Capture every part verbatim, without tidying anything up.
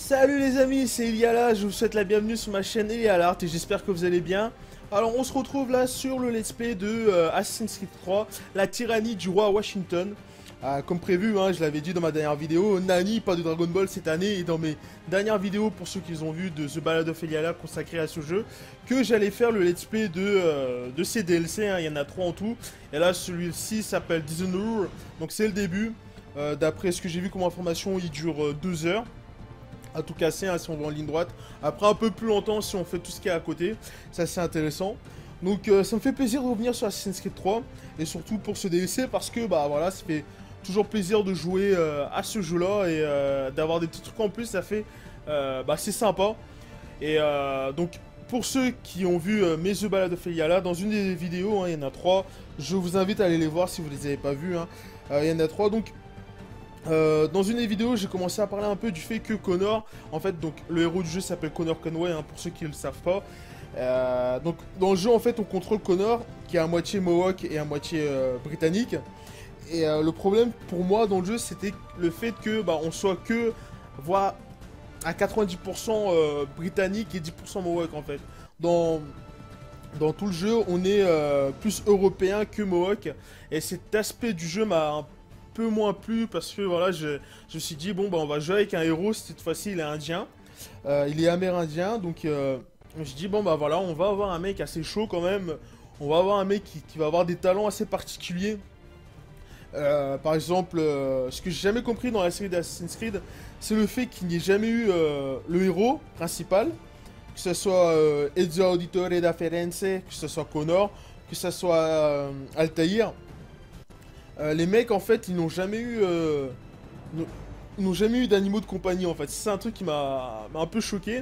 Salut les amis, c'est Iliala, je vous souhaite la bienvenue sur ma chaîne Ilialart et j'espère que vous allez bien. Alors on se retrouve là sur le let's play de euh, Assassin's Creed trois, la tyrannie du roi Washington. Euh, comme prévu, hein, je l'avais dit dans ma dernière vidéo, Nani, pas de Dragon Ball cette année, et dans mes dernières vidéos, pour ceux qui ont vu de The Ballad of Iliala consacrée à ce jeu, que j'allais faire le let's play de, euh, de ces D L C, hein, il y en a trois en tout, et là celui-ci s'appelle Dishonored, donc c'est le début, euh, d'après ce que j'ai vu comme information, il dure euh, deux heures. À tout casser, hein, si on va en ligne droite. Après, un peu plus longtemps si on fait tout ce qui est à côté. Ça, c'est intéressant. Donc, euh, ça me fait plaisir de revenir sur Assassin's Creed trois. Et surtout pour ce D L C, parce que, bah voilà, ça fait toujours plaisir de jouer euh, à ce jeu-là. Et euh, d'avoir des petits trucs en plus, ça fait... Euh, bah, c'est sympa. Et euh, donc, pour ceux qui ont vu euh, mes The Ballad of Iliala, dans une des vidéos, hein, il y en a trois. Je vous invite à aller les voir si vous les avez pas vus. Hein. Euh, il y en a trois, donc... Euh, dans une des vidéos, j'ai commencé à parler un peu du fait que Connor, en fait, donc le héros du jeu s'appelle Connor Conway, hein, pour ceux qui ne le savent pas. Euh, donc dans le jeu, en fait, on contrôle Connor, qui est à moitié Mohawk et à moitié euh, britannique. Et euh, le problème pour moi dans le jeu, c'était le fait que bah, on soit que, voire à quatre-vingt-dix pour cent euh, britannique et dix pour cent Mohawk en fait. Dans Dans tout le jeu, on est euh, plus européen que Mohawk. Et cet aspect du jeu m'a un peu moins plu parce que voilà, je, je me suis dit, bon, bah, on va jouer avec un héros. Cette fois-ci, il est indien. Euh, il est amérindien. Donc, euh, je dis, bon, bah voilà, on va avoir un mec assez chaud quand même. On va avoir un mec qui, qui va avoir des talents assez particuliers. Euh, par exemple, euh, ce que j'ai jamais compris dans la série d'Assassin's Creed, c'est le fait qu'il n'y ait jamais eu euh, le héros principal. Que ce soit euh, Ezio Auditore da Firenze, que ce soit Connor, que ce soit euh, Altaïr. Euh, les mecs, en fait, ils n'ont jamais eu... Euh, ils n'ont jamais eu d'animaux de compagnie, en fait. C'est un truc qui m'a un peu choqué.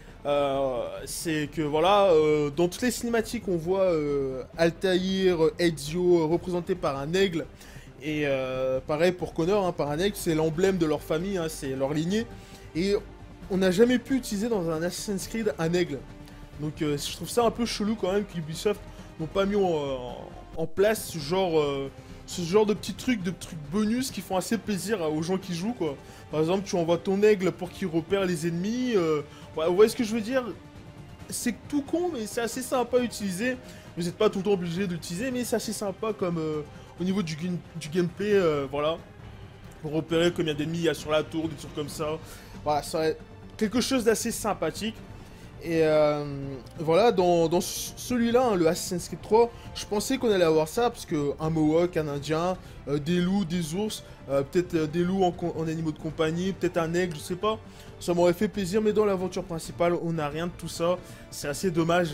Euh, c'est que, voilà, euh, dans toutes les cinématiques, on voit euh, Altaïr, Ezio, représenté par un aigle. Et euh, pareil pour Connor, hein, par un aigle, c'est l'emblème de leur famille, hein, c'est leur lignée. Et on n'a jamais pu utiliser dans un Assassin's Creed un aigle. Donc euh, je trouve ça un peu chelou quand même qu'Ubisoft n'ont pas mis en, en place ce genre, euh, ce genre de petits trucs, de trucs bonus qui font assez plaisir aux gens qui jouent quoi. Par exemple, tu envoies ton aigle pour qu'il repère les ennemis. Euh, ouais, vous voyez ce que je veux dire? C'est tout con, mais c'est assez sympa à utiliser. Vous n'êtes pas tout le temps obligé d'utiliser, mais c'est assez sympa comme euh, au niveau du, du gameplay, euh, voilà. Pour repérer combien d'ennemis il y a sur la tour, des trucs comme ça. Voilà, ça quelque chose d'assez sympathique. Et euh, voilà, dans, dans celui-là, hein, le Assassin's Creed trois, je pensais qu'on allait avoir ça, parce que un Mohawk, un Indien, euh, des loups, des ours, euh, peut-être euh, des loups en, en animaux de compagnie, peut-être un aigle, je sais pas. Ça m'aurait fait plaisir, mais dans l'aventure principale, on n'a rien de tout ça. C'est assez dommage.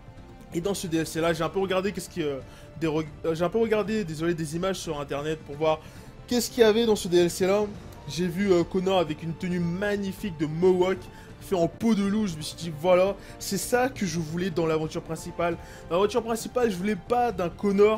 Et dans ce D L C-là, j'ai un peu regardé qu'est-ce qui, euh, des re... euh, j'ai un peu regardé, désolé, des images sur Internet pour voir qu'est-ce qu'il y avait dans ce D L C-là. J'ai vu euh, Connor avec une tenue magnifique de Mohawk, fait en peau de loup. Je me suis dit, voilà, c'est ça que je voulais dans l'aventure principale. Dans l'aventure principale, je voulais pas d'un Connor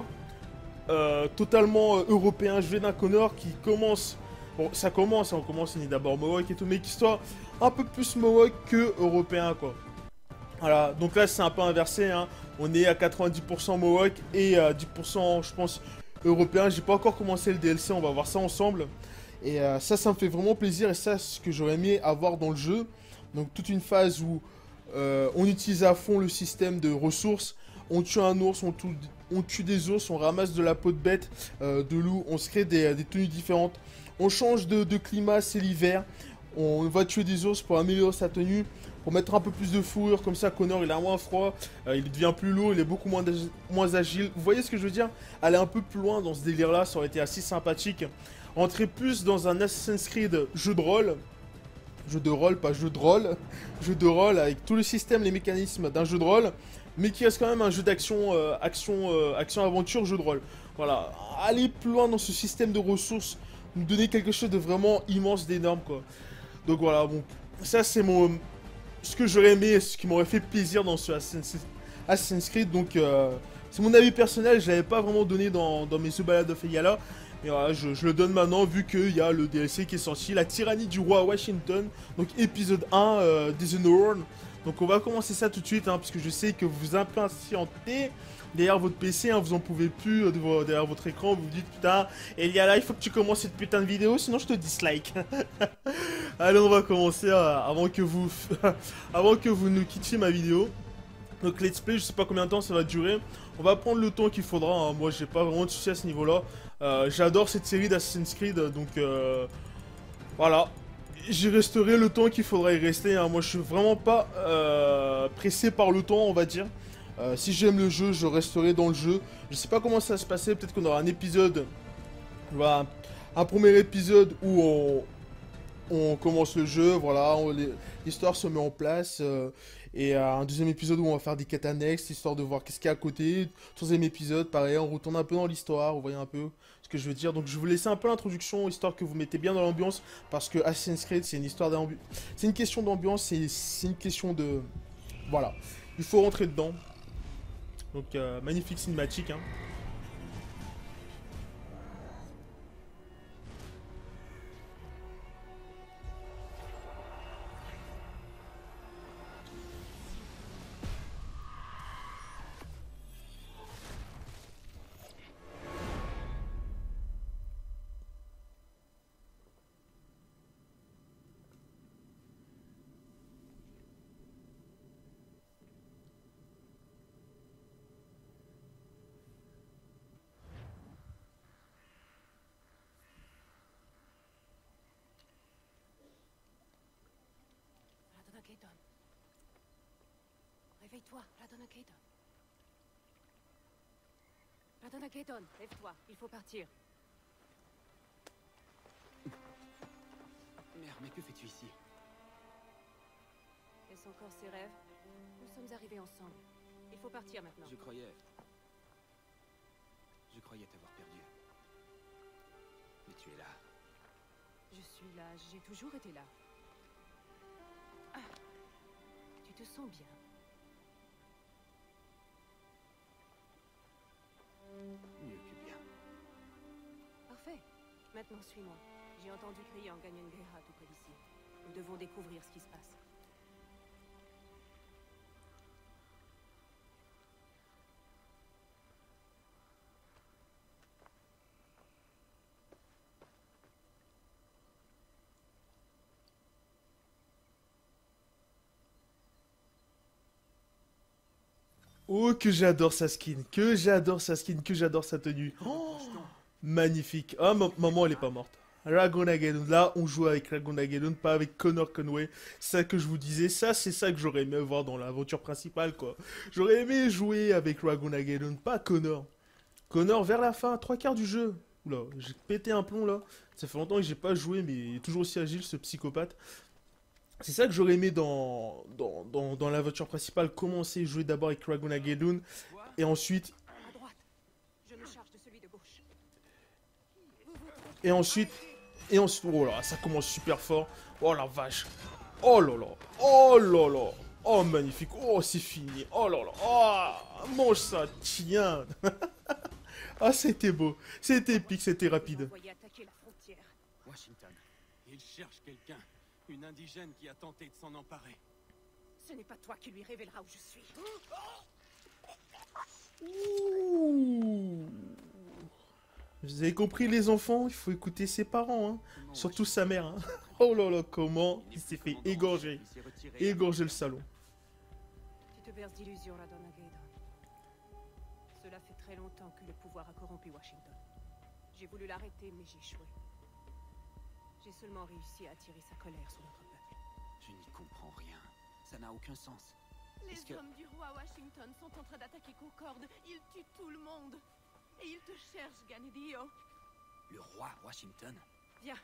euh, totalement euh, européen. Je voulais d'un Connor qui commence... Bon, ça commence, hein, on commence, il est d'abord Mohawk et tout, mais qui soit un peu plus Mohawk que européen, quoi. Voilà, donc là, c'est un peu inversé, hein. On est à quatre-vingt-dix pour cent Mohawk et à dix pour cent, je pense, européen. J'ai pas encore commencé le D L C, on va voir ça ensemble. Et euh, ça, ça me fait vraiment plaisir et ça, c'est ce que j'aurais aimé avoir dans le jeu. Donc toute une phase où euh, on utilise à fond le système de ressources. On tue un ours, on tue, on tue des ours, on ramasse de la peau de bête, euh, de loup, on se crée des, des tenues différentes. On change de, de climat, c'est l'hiver. On va tuer des ours pour améliorer sa tenue, pour mettre un peu plus de fourrure, comme ça Connor il a moins froid, euh, il devient plus lourd, il est beaucoup moins, moins agile. Vous voyez ce que je veux dire? Aller un peu plus loin dans ce délire là, ça aurait été assez sympathique. Entrer plus dans un Assassin's Creed jeu de rôle, jeu de rôle, pas jeu de rôle, jeu de rôle avec tout le système, les mécanismes d'un jeu de rôle, mais qui reste quand même un jeu d'action, euh, action, euh, action-aventure, jeu de rôle. Voilà, aller plus loin dans ce système de ressources, nous donner quelque chose de vraiment immense, d'énorme quoi. Donc voilà, bon, ça c'est mon, ce que j'aurais aimé, ce qui m'aurait fait plaisir dans ce Assassin's, Assassin's Creed, donc euh, c'est mon avis personnel, je l'avais pas vraiment donné dans, dans mes The Ballad of Iliala. Et voilà, je, je le donne maintenant vu qu'il y a le D L C qui est sorti, la tyrannie du roi Washington, donc épisode un, euh, Dishonored. Donc on va commencer ça tout de suite, hein, parce que je sais que vous vous impatientez derrière votre P C, hein, vous en pouvez plus, euh, derrière votre écran, vous vous dites putain, Iliala, il faut que tu commences cette putain de vidéo, sinon je te dislike. Allez, on va commencer euh, avant que vous avant que vous nous quittiez ma vidéo. Donc let's play, je sais pas combien de temps ça va durer. On va prendre le temps qu'il faudra, hein. Moi j'ai pas vraiment de soucis à ce niveau là. Euh, J'adore cette série d'Assassin's Creed, donc euh, voilà. J'y resterai le temps qu'il faudra y rester, hein. Moi je suis vraiment pas euh, pressé par le temps, on va dire. Euh, si j'aime le jeu, je resterai dans le jeu. Je sais pas comment ça va se passer, peut-être qu'on aura un épisode, voilà, un premier épisode où on, on commence le jeu, voilà, l'histoire se met en place, euh, et euh, un deuxième épisode où on va faire des quêtes annexes, histoire de voir qu'est-ce qu'il y a à côté. Troisième épisode, pareil, on retourne un peu dans l'histoire, vous voyez un peu ce que je veux dire. Donc je vais vous laisser un peu l'introduction, histoire que vous mettez bien dans l'ambiance, parce que Assassin's Creed, c'est une histoire d'ambiance, c'est une question d'ambiance, c'est une question de... Voilà, il faut rentrer dedans. Donc euh, magnifique cinématique, hein. Radona-Gaëton. Réveille-toi, Radona-Gaëton. Radona-Gaëton, lève-toi, il faut partir. Mère, mais que fais-tu ici? Est-ce encore ses rêves? Nous sommes arrivés ensemble. Il faut partir maintenant. Je croyais... Je croyais t'avoir perdu. Mais tu es là. Je suis là, j'ai toujours été là. Ah, tu te sens bien? Mieux que bien. Parfait. Maintenant, suis-moi. J'ai entendu crier en Ganyanguera tout près d'ici. Nous devons découvrir ce qui se passe. Oh, que j'adore sa skin, que j'adore sa skin, que j'adore sa tenue. Oh, magnifique. Ah, ma- maman, elle est pas morte. Radona-Gaëton, là, on joue avec Radona-Gaëton, pas avec Connor Conway. C'est ça que je vous disais, ça, c'est ça que j'aurais aimé voir dans l'aventure principale, quoi. J'aurais aimé jouer avec Radona-Gaëton, pas Connor. Connor, vers la fin, trois quarts du jeu. Oula, j'ai pété un plomb, là. Ça fait longtemps que j'ai pas joué, mais il est toujours aussi agile, ce psychopathe. C'est ça que j'aurais aimé dans, dans, dans, dans l'aventure principale, commencer, jouer d'abord avec Radona-Gaëton, et ensuite, À droite. Je me charge de celui de gauche. et ensuite, et ensuite, oh là, ça commence super fort. Oh la vache. Oh là là, oh là là. Oh magnifique, oh c'est fini, oh là là, oh, mange ça, tiens. Ah c'était beau, c'était épique, c'était rapide. Envoyez attaquer la frontière. Washington. Il cherche quelqu'un. Une indigène qui a tenté de s'en emparer. Ce n'est pas toi qui lui révélera où je suis. Ouh. Vous avez compris les enfants, il faut écouter ses parents, hein. Surtout sa mère, hein. Oh là là, comment il s'est fait égorger, égorger le salon. Tu te berces d'illusions, Radona-Gaëton. Cela fait très longtemps que le pouvoir a corrompu Washington. J'ai voulu l'arrêter, mais j'ai échoué. J'ai seulement réussi à attirer sa colère sur notre peuple. Je n'y comprends rien. Ça n'a aucun sens. Les Est-ce que... hommes du roi Washington sont en train d'attaquer Concorde. Ils tuent tout le monde. Et ils te cherchent, Ganedio. Le roi Washington? Viens.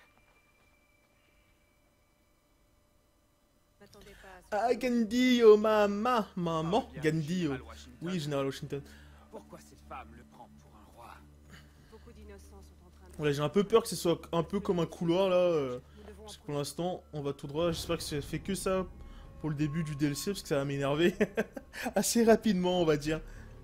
N'attendez pas à ce Ah Gandio, maman, maman, Parle bien, Gandio. général Washington. Oui, général Washington. Pourquoi cette femme le prend pour un roi? beaucoup d'innocents sont en train de... Voilà, j'ai un peu peur que ce soit un peu comme un couloir là. euh, Nous devons parce que approcher. pour l'instant, on va tout droit. J'espère que ça fait que ça pour le début du D L C parce que ça va m'énerver assez rapidement, on va dire.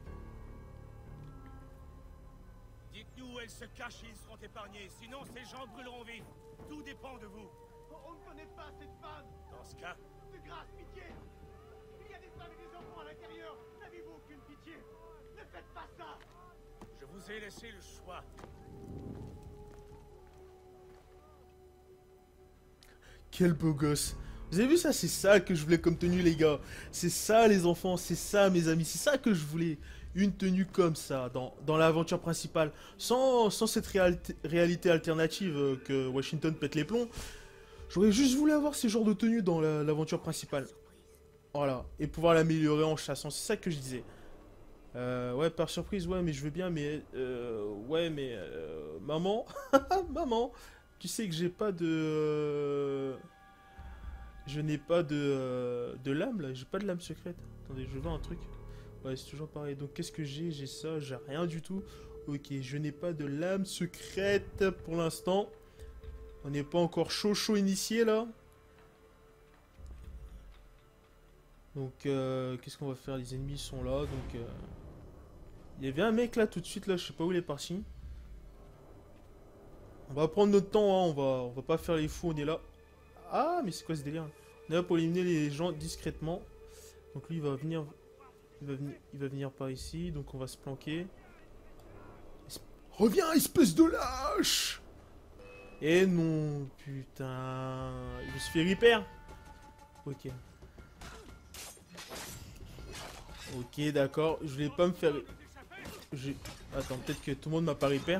Dites-nous où elle se cache et ils seront épargnés, sinon ces gens brûleront vifs. Tout dépend de vous. On ne connaît pas cette femme. Dans ce cas, De grâce, pitié. Il y a des femmes et des enfants à l'intérieur. N'avez-vous aucune pitié? Ne faites pas ça. je vous ai laissé le choix. Quel beau gosse. Vous avez vu ça? C'est ça que je voulais comme tenue, les gars. C'est ça, les enfants. C'est ça, mes amis. C'est ça que je voulais. Une tenue comme ça, dans, dans l'aventure principale. Sans, sans cette réalité, réalité alternative euh, que Washington pète les plombs. J'aurais juste voulu avoir ces genres de tenues dans la- l'aventure principale. Voilà. Et pouvoir l'améliorer en chassant. C'est ça que je disais. Euh, ouais, par surprise, ouais, mais je veux bien, mais... Euh, ouais, mais... Euh, maman Maman, tu sais que j'ai pas de... euh, je n'ai pas de... euh, de lame, là. J'ai pas de lame secrète. Attendez, je veux un truc. Ouais, c'est toujours pareil. Donc, qu'est-ce que j'ai? J'ai ça, j'ai rien du tout. Ok, je n'ai pas de lame secrète pour l'instant. On n'est pas encore chaud, chaud initié, là. Donc, euh, qu'est-ce qu'on va faire? Les ennemis sont là, donc... Euh... Il y avait un mec, là, tout de suite, là. Je sais pas où il est parti. On va prendre notre temps, hein. On va, on va pas faire les fous, on est là. Ah, mais c'est quoi ce délire? On est là pour éliminer les gens discrètement. Donc, lui, il va venir... Il va, venir, il va venir par ici, donc on va se planquer. Es- Reviens, espèce de lâche! Et non, putain... Je me suis fait repair. Ok. Ok, d'accord. Je voulais pas me faire... Je... Attends, peut-être que tout le monde m'a pas repair.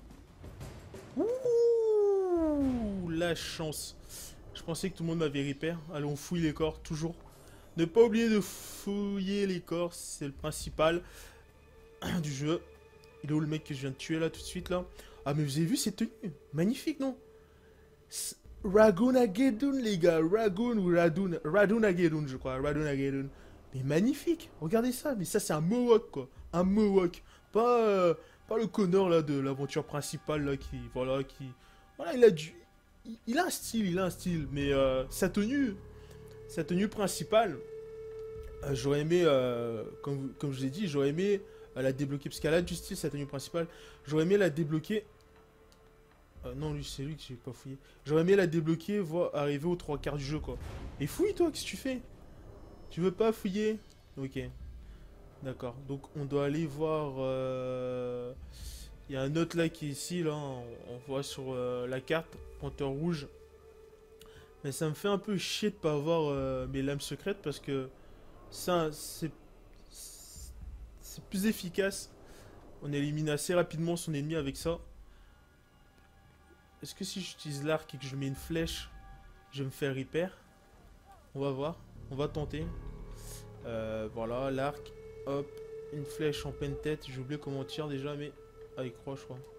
Ouh, la chance. Je pensais que tout le monde m'avait repair. Allez, on fouille les corps, toujours. Ne pas oublier de fouiller les corps, c'est le principal du jeu. Il est où le mec que je viens de tuer là tout de suite là? Ah mais vous avez vu cette tenue? Magnifique non? Ragunagedun les gars, Ragun ou Radun, Radunagedun je crois, Radunagedun. Mais magnifique, regardez ça, mais ça c'est un Mohawk quoi, un Mohawk. Pas, euh, pas le connard là de l'aventure principale là qui, voilà, qui... Voilà, il a du... Il, il a un style, il a un style, mais euh, sa tenue... Sa tenue principale, euh, j'aurais aimé, euh, comme, comme je l'ai dit, j'aurais aimé euh, la débloquer, parce qu'elle a du style, sa tenue principale, j'aurais aimé la débloquer, euh, non, lui, c'est lui que j'ai pas fouillé, j'aurais aimé la débloquer, voir arriver aux trois quarts du jeu, quoi. Et fouille, toi, qu'est-ce que tu fais? Tu veux pas fouiller? Ok, d'accord, donc on doit aller voir, euh... il y a un autre là qui est ici, là, on, on voit sur euh, la carte, pointeur rouge. Mais ça me fait un peu chier de pas avoir euh, mes lames secrètes parce que ça c'est c'est plus efficace. On élimine assez rapidement son ennemi avec ça. Est-ce que si j'utilise l'arc et que je mets une flèche, je vais me faire repair? On va voir, on va tenter. Euh, voilà, l'arc, hop, une flèche en pleine tête. J'ai oublié comment on tire déjà, mais avec croix je crois.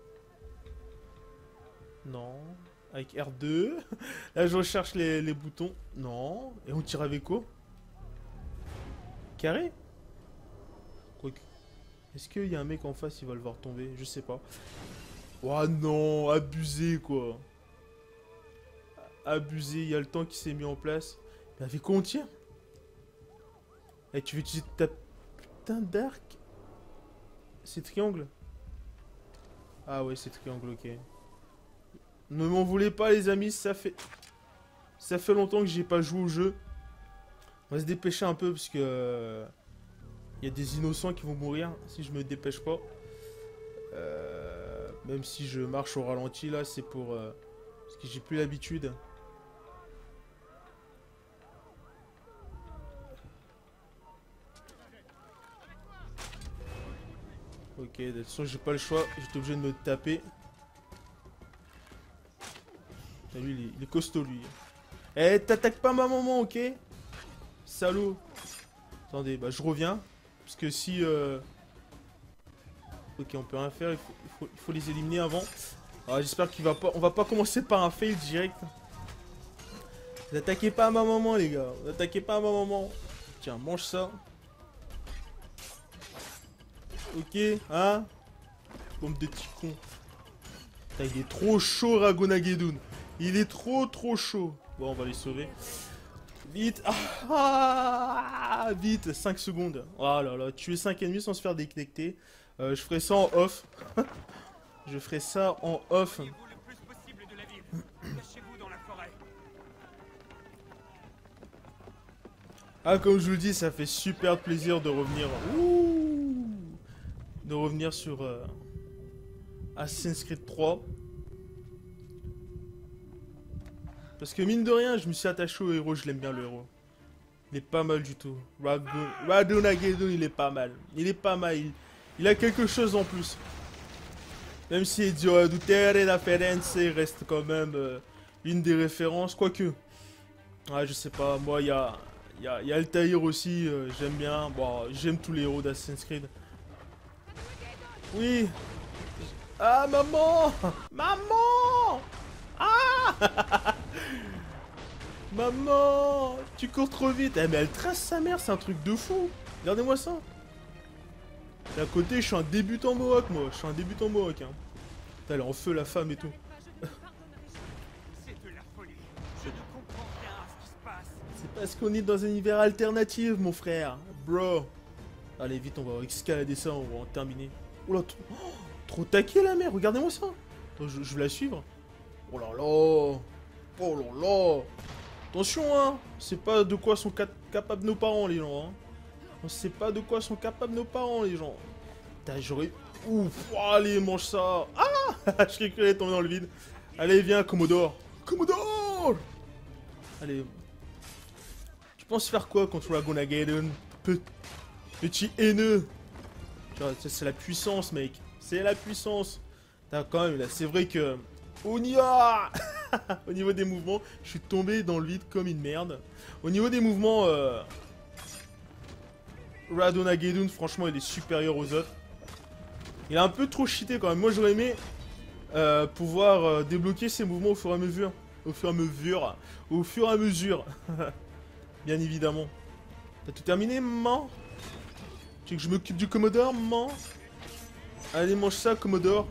Non. Avec R deux. Là, je recherche les, les boutons. Non. Et on tire avec quoi? Carré? Quoique. Est-ce qu'il y a un mec en face, il va le voir tomber? Je sais pas. Oh non, abusé quoi. Abusé, il y a le temps qui s'est mis en place. Mais avec quoi on tire? Et tu veux utiliser ta putain d'arc? C'est triangle? Ah ouais, c'est triangle, ok. Ne m'en voulez pas les amis, ça fait... Ça fait longtemps que j'ai pas joué au jeu. On va se dépêcher un peu parce que... Euh... Il y a des innocents qui vont mourir si je me dépêche pas. Euh... Même si je marche au ralenti là, c'est pour... Euh... Parce que j'ai plus l'habitude. Ok, de toute façon j'ai pas le choix, j'étais obligé de me taper. Lui, il est, il est costaud, lui. Eh, t'attaques pas ma maman, ok? Salaud. Attendez, bah je reviens. Parce que si... Euh... Ok, on peut rien faire, il faut, il faut, il faut les éliminer avant. Ah, j'espère qu'il va pas... On va pas commencer par un fail direct. N'attaquez pas à ma maman, les gars. N'attaquez pas à ma maman. Tiens, mange ça. Ok, hein? Bombe de petits cons. Putain, il est trop chaud, Ragunagedun. Il est trop trop chaud. Bon, on va les sauver. Vite. Ah, vite, cinq secondes. Oh là là, tuer cinq ennemis sans se faire détecter. Euh, je ferai ça en off. Je ferai ça en off. Ah, comme je vous le dis, ça fait super plaisir de revenir. Ouh, de revenir sur euh, Assassin's Creed trois. Parce que mine de rien, je me suis attaché au héros, je l'aime bien le héros. Il est pas mal du tout. Radonagedon, il est pas mal. Il est pas mal. Il, il a quelque chose en plus. Même si Dio Dutere la Ferenze reste quand même euh, une des références. Quoique. Ah, je sais pas. Moi, il y a, y, a, y a Altair aussi. Euh, j'aime bien. Bon, j'aime tous les héros d'Assassin's Creed. Oui. Ah, maman. Maman. Ah. Maman, tu cours trop vite. Eh mais elle trace sa mère, c'est un truc de fou. Regardez-moi ça. Et à côté, je suis un débutant Mohawk, moi. Je suis un débutant Mohawk. Hein. Putain, elle est en feu, la femme et tout. C'est de la folie. Je ne comprends rien à ce qui se passe. C'est parce qu'on est dans un univers alternatif, mon frère. Bro. Allez, vite, on va escalader ça, on va en terminer. Oh là, trop, oh, trop taqué la mère, regardez-moi ça. Attends, je, je vais la suivre. Oh là là. Oh là là. Attention, hein. C'est pas de quoi sont cap capables nos parents, les gens, hein. On sait pas de quoi sont capables nos parents, les gens. Putain, j'aurais... Ouf, oh, allez, mange ça. Ah. Je croyais qu'elle allait tomber dans le vide. Allez, viens, Commodore. Commodore. Allez. Tu penses faire quoi contre Radonagedon? Pe Petit haineux. C'est la puissance, mec. C'est la puissance. T'as quand même, là, c'est vrai que... On y va. Au niveau des mouvements, je suis tombé dans le vide comme une merde. Au niveau des mouvements... Euh... Radonagedon, franchement, il est supérieur aux autres. Il a un peu trop cheaté quand même. Moi, j'aurais aimé euh, pouvoir euh, débloquer ses mouvements au fur et à mesure. Au fur et à mesure. Au fur et à mesure. Bien évidemment. T'as tout terminé, maman? Tu veux que je m'occupe du Commodore, maman? Allez, mange ça, Commodore.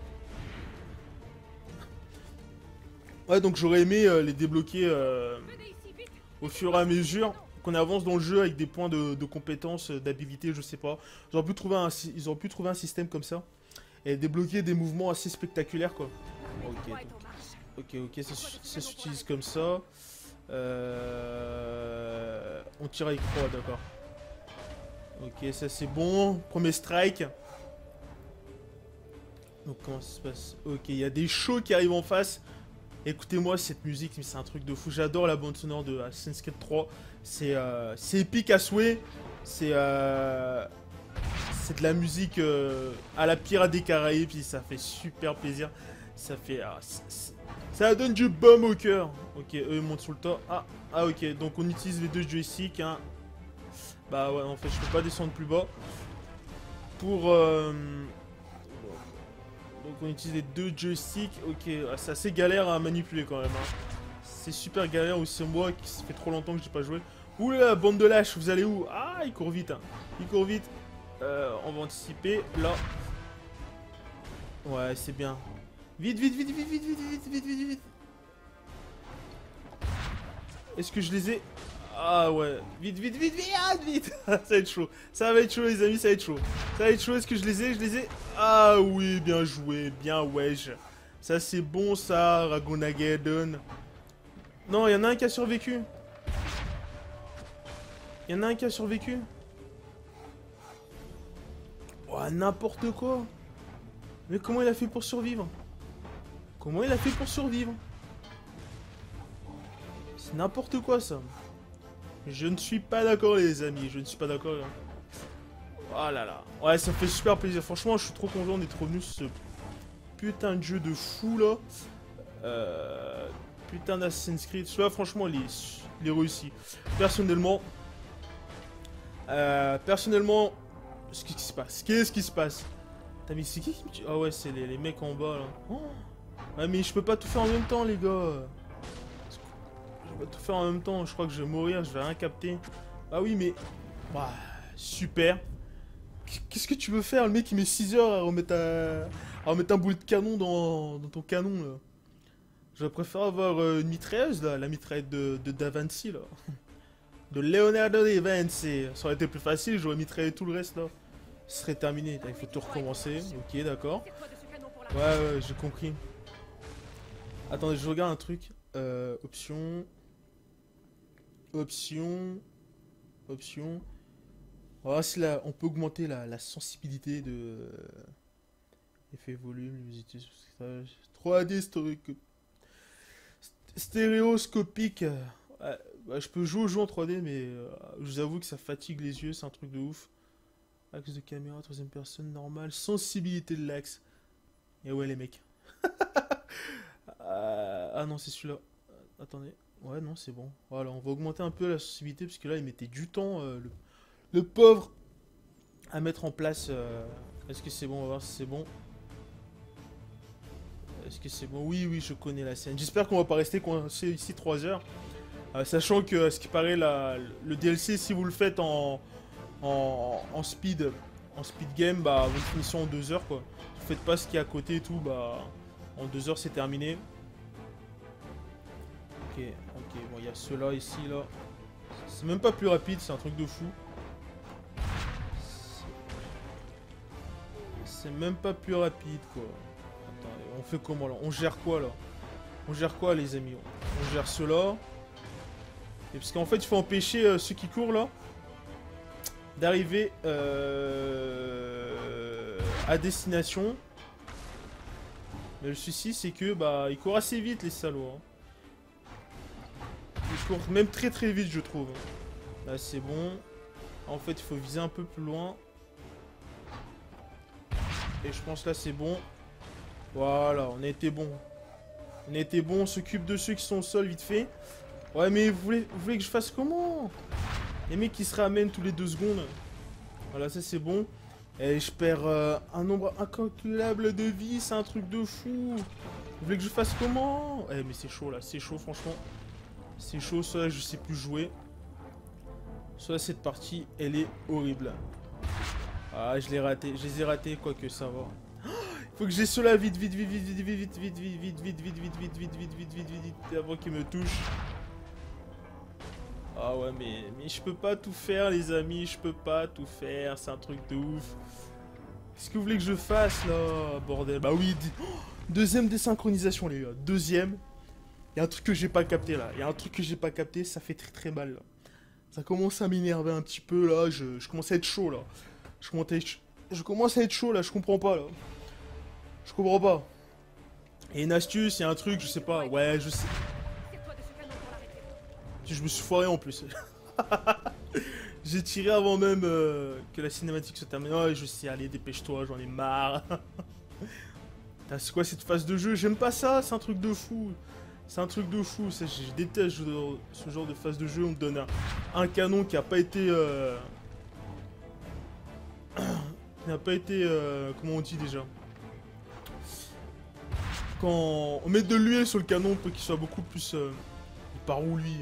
Ouais, donc j'aurais aimé euh, les débloquer euh, au fur et à mesure qu'on avance dans le jeu avec des points de, de compétences, d'habilité, je sais pas. Ils auraient pu trouver un, ils auraient pu trouver un système comme ça et débloquer des mouvements assez spectaculaires, quoi. Ok, donc, ok, ok, ça, ça s'utilise comme ça. Euh, on tire avec froid, d'accord. Ok, ça c'est bon. Premier strike. Donc comment ça se passe? Ok, il y a des shows qui arrivent en face. Écoutez-moi cette musique, mais c'est un truc de fou. J'adore la bande sonore de Assassin's Creed trois. C'est euh, épique à souhait. C'est euh, c'est de la musique euh, à la Pirates des Caraïbes. Puis ça fait super plaisir. Ça fait... Ah, c est, c est, ça donne du baume au cœur. Ok, eux ils montent sur le tas. Ah, ah ok, donc on utilise les deux joysticks. Hein. Bah ouais, en fait je peux pas descendre plus bas. Pour... Euh, Donc on utilise les deux joysticks, ok, c'est assez galère à manipuler quand même. Hein. C'est super galère, ou c'est moi qui ça fait trop longtemps que j'ai pas joué. Ouh là, bande de lâches, vous allez où? Ah, il court vite, hein. Il court vite. Euh, on va anticiper, là. Ouais, c'est bien. Vite, vite, vite, vite, vite, vite, vite, vite, vite, vite. Est-ce que je les ai? Ah ouais, vite, vite, vite, vite, vite. Ça va être chaud, ça va être chaud les amis, ça va être chaud. Ça va être chaud, est-ce que je les ai? Je les ai. Ah oui, bien joué, bien wesh. Ça c'est bon ça, Radonagedon. Non, il y en a un qui a survécu. Il y en a un qui a survécu. Oh, n'importe quoi. Mais comment il a fait pour survivre? Comment il a fait pour survivre? C'est n'importe quoi ça. Je ne suis pas d'accord les amis, je ne suis pas d'accord. Oh là là. Ouais, ça fait super plaisir. Franchement, je suis trop content d'être revenu sur ce putain de jeu de fou là. Euh, putain d'Assassin's Creed. Celui-là, franchement, il est, il est réussi. Personnellement, euh, personnellement, qu'est-ce qui se passe? Qu'est-ce qui se passe? T'as mis c'est qui? Ah ouais, c'est les, les mecs en bas là. Oh. Ouais, mais je peux pas tout faire en même temps, les gars. Je vais tout faire en même temps, je crois que je vais mourir, je vais rien capter. Ah oui, mais... Bah, super. Qu'est-ce que tu veux faire? Le mec, il met six heures à remettre, un... à remettre un boulet de canon dans, dans ton canon, là. Je préfère avoir euh, une mitrailleuse, là. La mitraillette de, de Da Vinci, là. De Leonardo da Vinci. Ça aurait été plus facile, j'aurais mitraillé tout le reste, là. Ce serait terminé. Il faut tout recommencer. Ok, d'accord. Ouais, ouais, j'ai compris. Attendez, je regarde un truc. Euh, option... Option, option. Voilà, si là, on peut augmenter la, la sensibilité de euh, effet volume, luminosité, trois D story, stéréoscopique. Ouais, bah, je peux jouer au jeu en trois D, mais euh, je vous avoue que ça fatigue les yeux, c'est un truc de ouf. Axe de caméra, troisième personne, normal. Sensibilité de l'axe. Et ouais, les mecs. euh, ah non, c'est celui-là. Attendez. Ouais, non, c'est bon. Voilà, on va augmenter un peu la sensibilité, parce que là, il mettait du temps, euh, le, le pauvre, à mettre en place. Euh... Est-ce que c'est bon? On va voir si c'est bon. Est-ce que c'est bon? Oui, oui, je connais la scène. J'espère qu'on va pas rester coincé ici trois heures. Euh, sachant que, à ce qui paraît, la, le D L C, si vous le faites en, en, en speed en speed game, bah, vous le finissez en deux heures, quoi. Vous faites pas ce qui est à côté et tout, bah, en deux heures, c'est terminé. Ok, ok, bon, il y a ceux-là, ici, là. C'est même pas plus rapide, c'est un truc de fou. C'est même pas plus rapide, quoi. Attendez, on fait comment, là? On gère quoi, là? On gère quoi, les amis? On gère ceux-là. Et parce qu'en fait, il faut empêcher euh, ceux qui courent, là, d'arriver euh, à destination. Mais le souci, c'est que, bah, ils courent assez vite, les salauds, hein. Ils courent même très très vite, je trouve. Là, c'est bon. En fait, il faut viser un peu plus loin. Et je pense là, c'est bon. Voilà, on a été bon. On a été bon, on s'occupe de ceux qui sont au sol, vite fait. Ouais, mais vous voulez, vous voulez que je fasse comment? Les mecs qui se ramènent tous les deux secondes. Voilà, ça c'est bon. Et je perds euh, un nombre incalculable de vies, c'est un truc de fou. Vous voulez que je fasse comment? Eh, mais c'est chaud là, c'est chaud franchement. C'est chaud, ça je sais plus jouer. Soit cette partie, elle est horrible. Ah, je l'ai raté, je les ai ratés, quoique ça va. Faut que j'ai cela vite, vite, vite, vite, vite, vite, vite, vite, vite, vite, vite, vite, vite, vite, vite, vite, vite, vite, vite, avant qu'il me touche. Ah ouais, mais, mais je peux pas tout faire, les amis, je peux pas tout faire, c'est un truc de ouf. Qu'est-ce que vous voulez que je fasse, là, bordel? Bah oui, deuxième désynchronisation, les gars, deuxième. Il y a un truc que j'ai pas capté, là, il y a un truc que j'ai pas capté, ça fait très très mal, là. Ça commence à m'énerver un petit peu, là, je, je commence à être chaud, là. Je commence à être, je commence à être chaud, là, je comprends pas, là. Je comprends pas. Il y a une astuce, il y a un truc, je sais pas, ouais, je sais. Je me suis foiré en plus. J'ai tiré avant même euh, que la cinématique se termine. Ouais, je sais, allez, dépêche-toi, j'en ai marre. C'est quoi cette phase de jeu? J'aime pas ça, c'est un truc de fou. C'est un truc de fou, ça, je déteste ce genre de phase de jeu. On me donne un, un canon qui a pas été... Euh... qui n'a pas été... Euh... Comment on dit déjà? Quand on met de l'huile sur le canon pour qu'il soit beaucoup plus... Euh... Il part où, lui?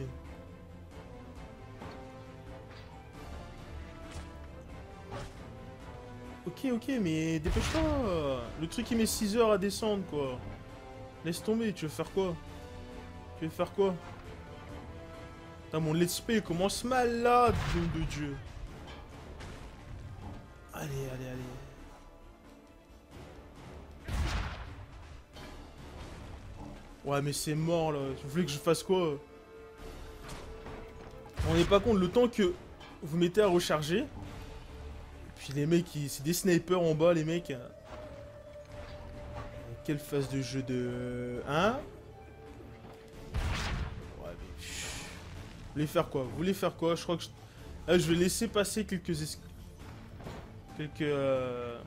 Ok, ok, mais dépêche-toi. Le truc, il met six heures à descendre, quoi. Laisse tomber, tu veux faire quoi? Tu veux faire quoi? Putain, mon let's play commence mal, là, nom de Dieu. Allez, allez, allez. Ouais, mais c'est mort, là. Tu voulais que je fasse quoi? Vous vous rendez pas compte, le temps que vous mettez à recharger... Puis les mecs, c'est des snipers en bas, les mecs. Quelle phase de jeu de... Hein? Ouais, mais... Vous voulez faire quoi? Vous voulez faire quoi? Je crois que... Je... Là, je vais laisser passer quelques... Es... Quelques... Euh...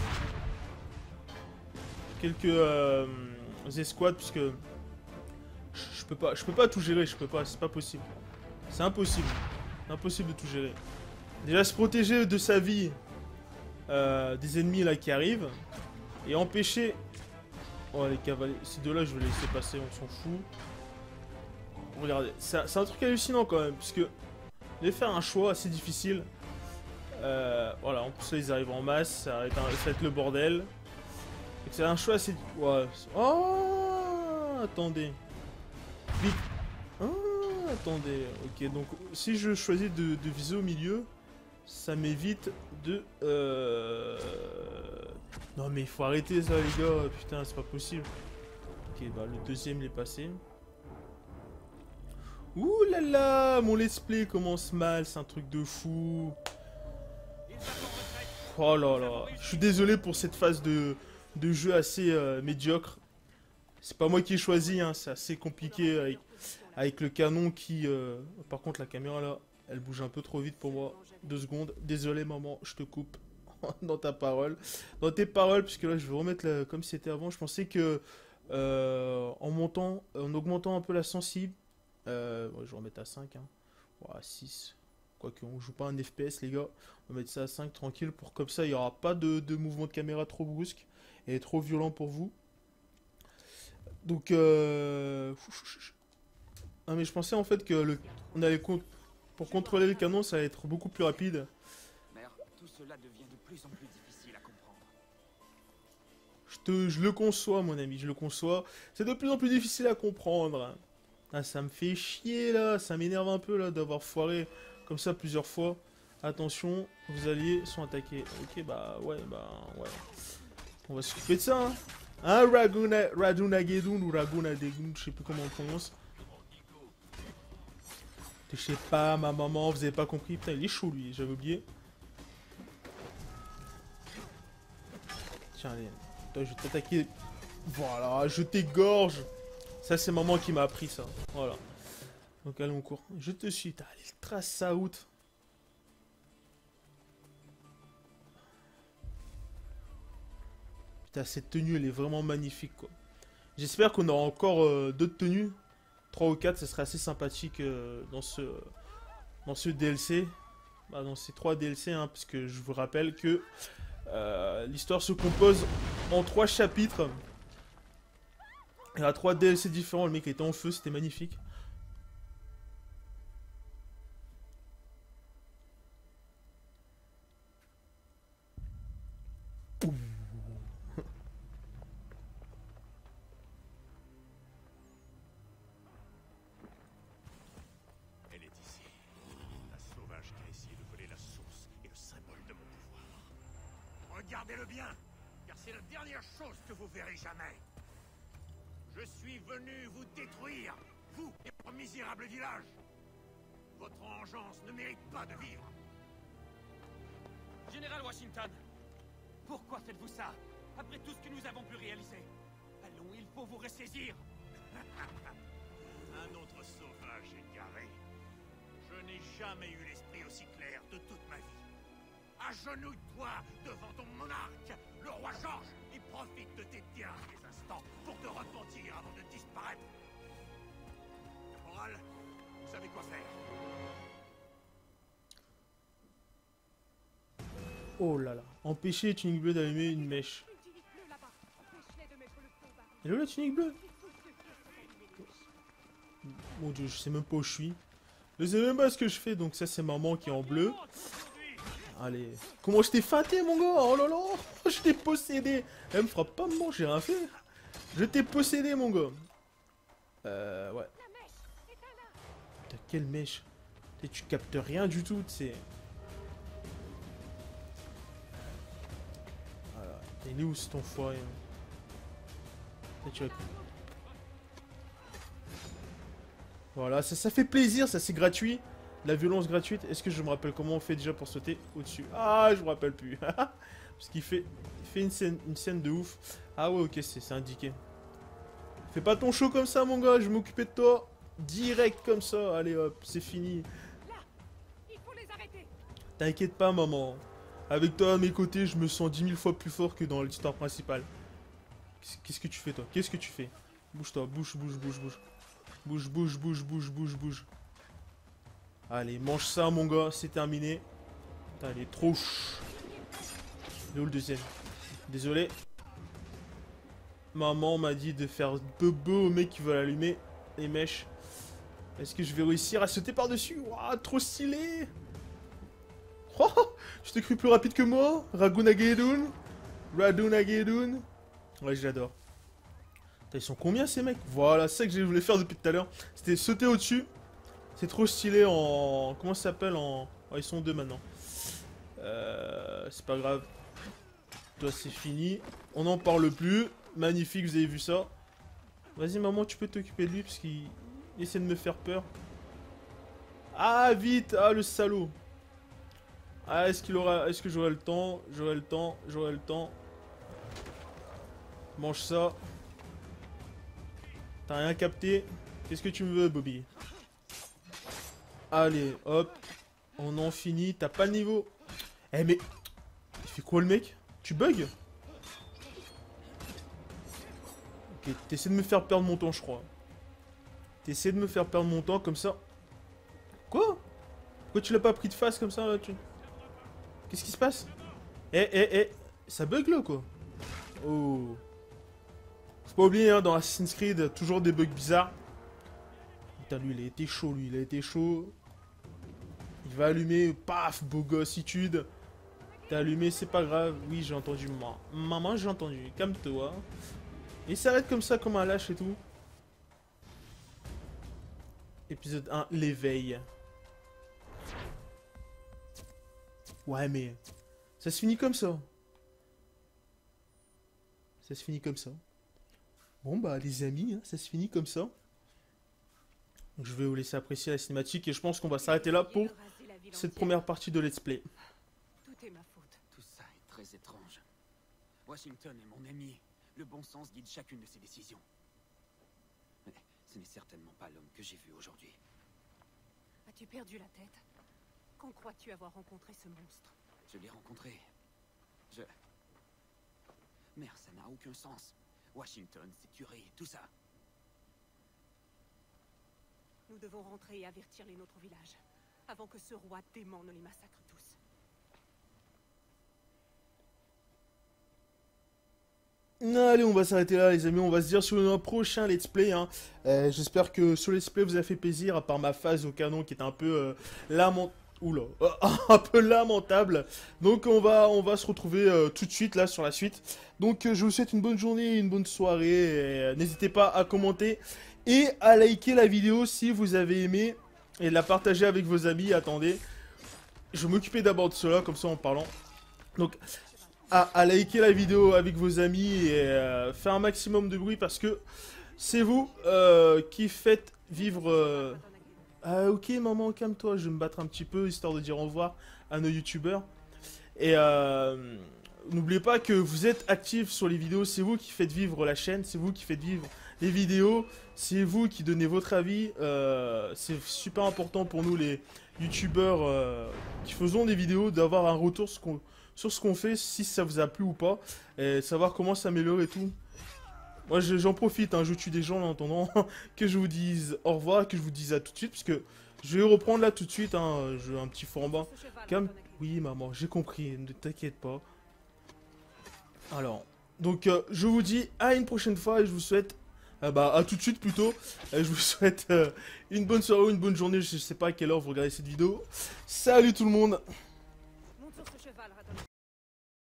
Quelques... Euh... escouades, puisque... Je peux pas... Je peux pas tout gérer, je peux pas. C'est pas possible. C'est impossible. C'est impossible de tout gérer. Déjà, se protéger de sa vie euh, des ennemis là qui arrivent. Et empêcher... Oh, les cavaliers. Ces deux-là, je vais les laisser passer, on s'en fout. Regardez, c'est un truc hallucinant quand même, puisque... De faire un choix assez difficile. Euh, voilà, en plus là, ils arrivent en masse, ça va être, un, ça va être le bordel. C'est un choix assez... Ouais. Oh, attendez. Vite. Oh, attendez. Ok, donc si je choisis de, de viser au milieu... Ça m'évite de... Euh... Non mais il faut arrêter ça les gars, putain c'est pas possible. Ok bah le deuxième il est passé. Ouh là là, mon let's play commence mal, c'est un truc de fou. Oh là là, je suis désolé pour cette phase de, de jeu assez euh, médiocre. C'est pas moi qui ai choisi, hein, c'est assez compliqué avec, avec le canon qui... Euh... Par contre, la caméra là, elle bouge un peu trop vite pour moi. Deux secondes. Désolé maman, je te coupe dans ta parole. Dans tes paroles, puisque là je vais remettre la... comme c'était avant. Je pensais que euh, en montant, en augmentant un peu la sensible, euh... ouais, je vais remettre à cinq, hein. Ouais, à six. Quoique on joue pas un F P S les gars. On va mettre ça à cinq tranquille pour comme ça il n'y aura pas de, de mouvement de caméra trop brusque et trop violent pour vous. Donc euh... ah mais je pensais en fait que le... on allait con... pour contrôler le canon ça allait être beaucoup plus rapide. Mère, tout cela devient de plus en plus difficile à comprendre. Je te je le conçois mon ami, je le conçois. C'est de plus en plus difficile à comprendre. Ah ça me fait chier là, ça m'énerve un peu là d'avoir foiré comme ça plusieurs fois. Attention, vos alliés sont attaqués. Ok bah ouais bah ouais. On va s'occuper de ça hein. Hein, Raguna, Radunagedun ou Ragunadegun, je sais plus comment on prononce. Je sais pas, ma maman, vous avez pas compris. Putain, il est chaud lui, j'avais oublié. Tiens, allez, toi, je vais t'attaquer. Voilà, je t'égorge. Ça, c'est maman qui m'a appris ça. Voilà. Donc, allons, on court. Je te suis. Allez, trace ça out. Putain, cette tenue, elle est vraiment magnifique, quoi. J'espère qu'on aura encore euh, d'autres tenues. trois ou quatre, ça serait assez sympathique euh, dans ce dans ce D L C. Bah, dans ces trois D L C, hein, parce que je vous rappelle que euh, l'histoire se compose en trois chapitres. Il y a trois D L C différents. Le mec était en feu, c'était magnifique. Regardez-le bien, car c'est la dernière chose que vous verrez jamais. Je suis venu vous détruire, vous et votre misérable village. Votre engeance ne mérite pas de vivre. Général Washington, pourquoi faites-vous ça? Après tout ce que nous avons pu réaliser. Allons, il faut vous ressaisir. Un autre sauvage égaré. Je n'ai jamais eu l'esprit aussi clair de toute ma vie. Agenouille-toi devant ton monarque, le roi Georges, et profite de tes derniers instants pour te repentir avant de disparaître. Caporal, vous savez quoi faire. Oh là là. Empêcher Tunique Bleue d'allumer une mèche. Elle est où la tunique bleue? Mon dieu, je sais même pas où je suis. Je sais même pas ce que je fais, donc ça c'est maman qui est en bleu. Allez. Comment je t'ai feinté mon gars? Oh là là. Je t'ai possédé. Elle me frappe pas maman, j'ai rien fait. Je t'ai possédé mon gars. Euh ouais. Putain, quelle mèche. Tu, tu captes rien du tout, tu sais. Voilà. Il est où cet enfoiré? Là, tu vas... Voilà, ça, ça fait plaisir, ça c'est gratuit. La violence gratuite, est-ce que je me rappelle comment on fait déjà pour sauter au-dessus? Ah, je me rappelle plus. Parce qu'il fait, il fait une scène, une scène de ouf. Ah ouais, ok, c'est indiqué. Fais pas ton show comme ça, mon gars, je vais m'occuper de toi. Direct comme ça, allez hop, c'est fini. T'inquiète pas, maman. Avec toi à mes côtés, je me sens dix mille fois plus fort que dans l'histoire principale. Qu'est-ce que tu fais, toi? Qu'est-ce que tu fais? Bouge-toi, bouge, bouge, bouge, bouge. Bouge, bouge, bouge, bouge, bouge, bouge. Allez, mange ça, mon gars, c'est terminé. Putain, il est trop ch... Il est où le deuxième? Désolé. Maman m'a dit de faire bobo au mec qui veut allumer les mèches. Est-ce que je vais réussir à sauter par-dessus? Waouh, trop stylé! Oh, je t'ai cru plus rapide que moi? Ragunagedun? Radunagedun? Ouais, j'adore. Ils sont combien ces mecs? Voilà, c'est ça que je voulais faire depuis tout à l'heure. C'était sauter au-dessus. C'est trop stylé en... Comment ça s'appelle en... Oh, ils sont deux maintenant. Euh... C'est pas grave. Toi, c'est fini. On n'en parle plus. Magnifique, vous avez vu ça. Vas-y, maman, tu peux t'occuper de lui parce qu'il essaie de me faire peur. Ah, vite! Ah, le salaud! Ah, est-ce qu'il aura... Est-ce que j'aurai le temps? J'aurai le temps. J'aurai le temps. Mange ça. T'as rien capté. Qu'est-ce que tu me veux, Bobby? Allez, hop. On en finit. T'as pas le niveau. Eh, mais... Il fait quoi, le mec? Tu bugs? Ok, t'essaies de me faire perdre mon temps, je crois. T'essaies de me faire perdre mon temps, comme ça. Quoi? Pourquoi tu l'as pas pris de face, comme ça, là tu... Qu'est-ce qui se passe? Eh, eh, eh. Ça bug, là, quoi. Oh. Faut pas oublier, hein, dans Assassin's Creed, toujours des bugs bizarres. Putain, lui, il a été chaud, lui, il a été chaud. Il va allumer, paf, beau gossitude. T'as allumé, c'est pas grave. Oui, j'ai entendu, maman. Maman, j'ai entendu. Calme-toi. Et il s'arrête comme ça, comme un lâche et tout. Épisode un, l'éveil. Ouais, mais... Ça se finit comme ça. Ça se finit comme ça. Bon, bah, les amis, hein, ça se finit comme ça. Donc, je vais vous laisser apprécier la cinématique et je pense qu'on va s'arrêter là pour cette première partie de Let's Play. Tout est ma faute. Tout ça est très étrange. Washington est mon ami. Le bon sens guide chacune de ses décisions. Mais ce n'est certainement pas l'homme que j'ai vu aujourd'hui. As-tu perdu la tête? Quand crois-tu avoir rencontré ce monstre? Je l'ai rencontré. Je... Merde, ça n'a aucun sens. Washington s'est tué, tout ça. Nous devons rentrer et avertir les nôtres au village, avant que ce roi dément ne les massacre tous. Allez, on va s'arrêter là, les amis. On va se dire sur un prochain let's play. Hein. Euh, J'espère que ce let's play vous a fait plaisir, à part ma phase au canon qui est un peu euh, lamentable. Oula, un peu lamentable. Donc on va, on va se retrouver euh, tout de suite là sur la suite. Donc euh, je vous souhaite une bonne journée, une bonne soirée. Euh, N'hésitez pas à commenter et à liker la vidéo si vous avez aimé et de la partager avec vos amis. Attendez, je vais m'occuper d'abord de cela comme ça en parlant. Donc à, à liker la vidéo avec vos amis et euh, faire un maximum de bruit parce que c'est vous euh, qui faites vivre... Euh, Ah ok maman, calme-toi, je vais me battre un petit peu histoire de dire au revoir à nos youtubeurs. Et euh, n'oubliez pas que vous êtes actifs sur les vidéos, c'est vous qui faites vivre la chaîne, c'est vous qui faites vivre les vidéos, c'est vous qui donnez votre avis. Euh, c'est super important pour nous les youtubeurs euh, qui faisons des vidéos d'avoir un retour sur, qu'on, sur ce qu'on fait, si ça vous a plu ou pas, et savoir comment s'améliorer et tout. Moi j'en profite, hein, je tue des gens en attendant que je vous dise au revoir, que je vous dise à tout de suite, parce que je vais reprendre là tout de suite, hein, je un petit fort en bas. Comme... Oui maman, j'ai compris, ne t'inquiète pas. Alors, donc euh, je vous dis à une prochaine fois et je vous souhaite, euh, bah à tout de suite plutôt, et je vous souhaite euh, une bonne soirée ou une bonne journée, je sais pas à quelle heure vous regardez cette vidéo. Salut tout le monde!